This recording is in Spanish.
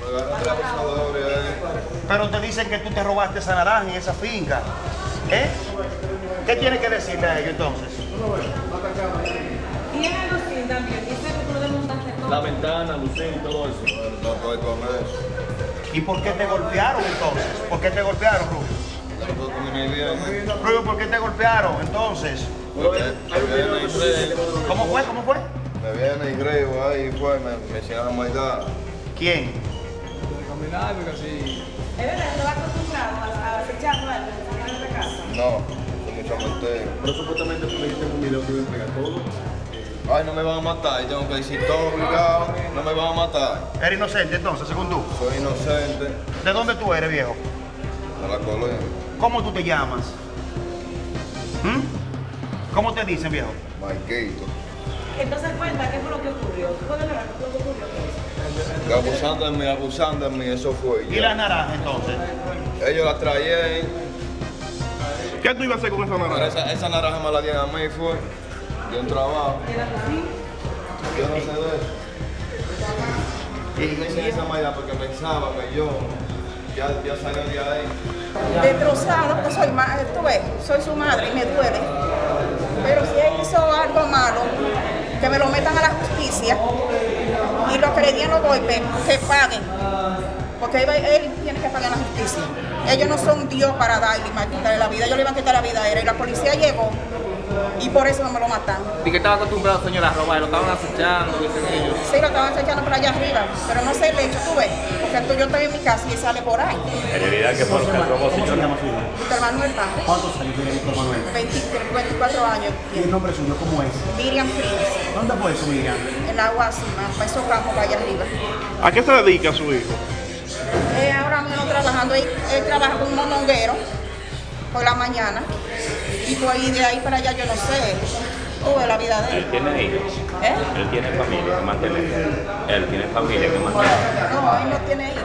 Pero te dicen que tú te robaste esa naranja en esa finca. ¿Eh? ¿Qué tienes que decirle a ellos entonces? Y en el Lucín también, dice que tú lo desmontaste todo. La ventana, Lucín y todo eso. No puedo comer. ¿Y por qué te golpearon entonces? ¿Por qué te golpearon, Rubio? No puedo comer bien. Rubio, ¿por qué te golpearon entonces? ¿Cómo fue? ¿Cómo fue? Me viene y río ahí fue, me hicieron a maldad. ¿Quién? Caminar, porque así. ¿Es verdad? ¿No vas acostumbrado a acecharlo a él en la casa? No, son muchos menteros. Pero supuestamente tú me dijiste en un video que iba a entregar todo. Ay, no me van a matar, y tengo que decir todo obligado, no me van a matar. ¿Eres inocente entonces, según tú? Soy inocente, ¿De dónde tú eres, viejo? de la colonia. ¿Cómo tú te llamas? ¿Mm? ¿Cómo te dicen, viejo? Marquito. Entonces cuenta, ¿qué fue lo que ocurrió? ¿Qué fue lo que ocurrió? Abusando de mí, eso fue. ¿Y las naranjas entonces? Ellos la traían, ¿Qué tú ibas a hacer con esa pero naranja? esa naranja me la dieron a mí, fue. De un trabajo. ¿De la Lucín? Yo no sé de eso. Y me hice esa maldad porque pensaba que yo ya salió de ahí. Destrozado, porque tú ves, soy su madre y me duele. Pero si él hizo algo malo, que me lo metan a la justicia y los que le dieron los golpes, que paguen. Porque él tiene que pagar la justicia. Ellos no son Dios para darle y quitarle la vida. Ellos le iban a quitar la vida a él. Y la policía llegó y por eso no me lo mataron. Y que estaba acostumbrado, señora, a robar, lo estaban acechando, dicen ellos. Sí, lo estaban echando por allá arriba, pero no sé el hecho, tú ves. Porque yo estoy en mi casa y él sale por ahí. En realidad, ¿qué fue lo que robó, ¿Cómo se señor? llama su hijo? Víctor Manuel Barrio, ¿Cuántos años tiene Víctor Manuel? 24 años. ¿Y el nombre suyo cómo es? Miriam Frías, ¿Dónde fue eso, Miriam? en la Guasima, para esos campos para allá arriba. ¿A qué se dedica su hijo? Ahora mismo trabajando, él trabaja con un mononguero por la mañana y por ahí de ahí para allá yo no sé, tuve la vida de Él él. tiene hijos. ¿Eh? Él tiene familia que mantener. Él tiene familia que mantener. No, él no tiene hijos.